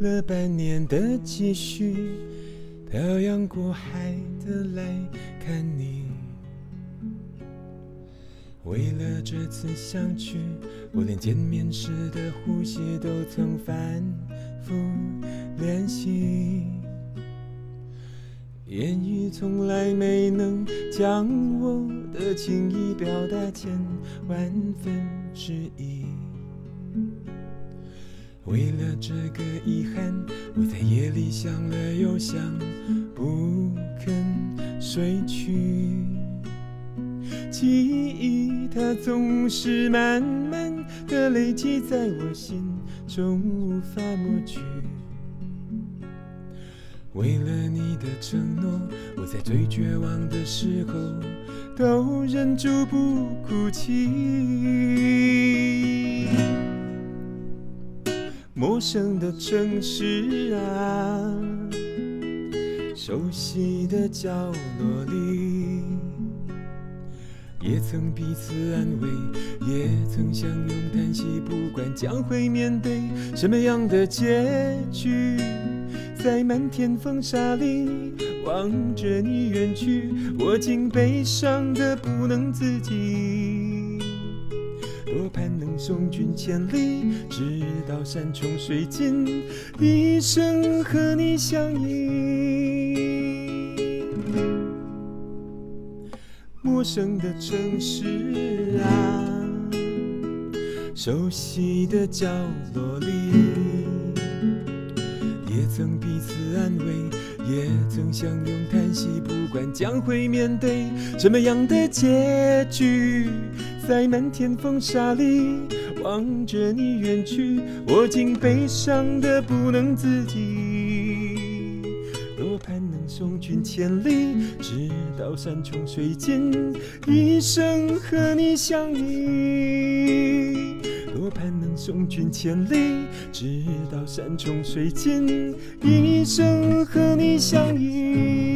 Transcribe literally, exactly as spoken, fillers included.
了半年的积蓄，漂洋过海的来看你。为了这次相聚，我连见面时的呼吸都曾反复练习，言语从来没能将我的情意表达千万分之一。为了这个遗憾，我在夜里想了又想，不肯睡去。记忆它总是慢慢的累积在我心中，无法抹去。为了你的承诺，我在最绝望的时候都忍住不哭泣。陌生的城市啊，熟悉的角落里，也曾彼此安慰，也曾相拥叹息，不管将会面对什么样的结局，在漫天风沙里望着你远去，我竟悲伤得不能自己。多盼能送君千里，直到山穷水尽，一生和你相依。陌生的城市啊，熟悉的角落里，也曾彼此安慰，也曾相拥叹息，不管将会面对什么样的结局，在漫天风沙里望着你远去，我竟悲伤得不能自己。多盼能送君千里，直到山穷水尽，一生和你相依。多盼能送君千里，直到山穷水尽，一生和你相依。